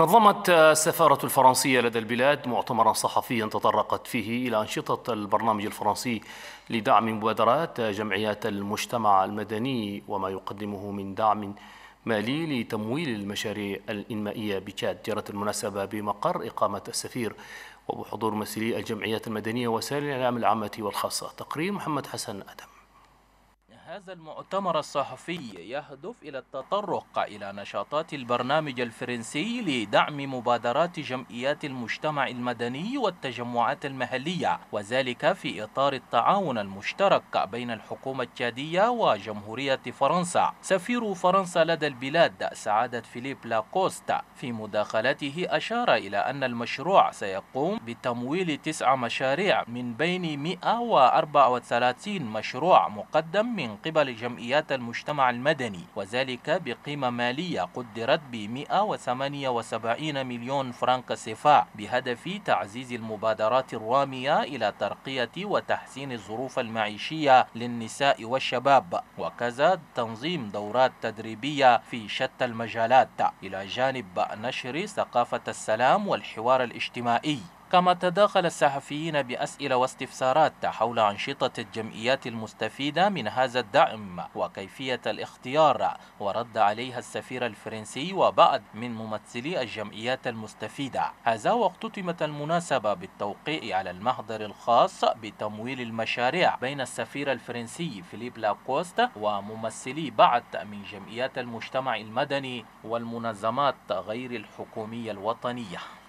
نظمت السفارة الفرنسية لدى البلاد مؤتمرا صحفيا تطرقت فيه إلى أنشطة البرنامج الفرنسي لدعم مبادرات جمعيات المجتمع المدني وما يقدمه من دعم مالي لتمويل المشاريع الإنمائية بتشاد. جرت المناسبة بمقر إقامة السفير وبحضور ممثلي الجمعيات المدنية ووسائل الإعلام العامة والخاصة. تقرير محمد حسن آدم. هذا المؤتمر الصحفي يهدف إلى التطرق إلى نشاطات البرنامج الفرنسي لدعم مبادرات جمعيات المجتمع المدني والتجمعات المحلية، وذلك في إطار التعاون المشترك بين الحكومة التشادية وجمهورية فرنسا. سفير فرنسا لدى البلاد سعادة فيليب لاكوست في مداخلته أشار إلى أن المشروع سيقوم بتمويل 9 مشاريع من بين 134 مشروع مقدم من قبل جمعيات المجتمع المدني، وذلك بقيمة مالية قدرت ب 178 مليون فرنك سيفا، بهدف تعزيز المبادرات الرامية إلى ترقية وتحسين الظروف المعيشية للنساء والشباب، وكذا تنظيم دورات تدريبية في شتى المجالات، إلى جانب نشر ثقافة السلام والحوار الاجتماعي. كما تداخل الصحفيين بأسئلة واستفسارات حول أنشطة الجمعيات المستفيدة من هذا الدعم وكيفية الاختيار، ورد عليها السفير الفرنسي وبعض من ممثلي الجمعيات المستفيدة. هذا واختتمت المناسبة بالتوقيع على المحضر الخاص بتمويل المشاريع بين السفير الفرنسي فيليب لاكوست وممثلي بعض من جمعيات المجتمع المدني والمنظمات غير الحكومية الوطنية.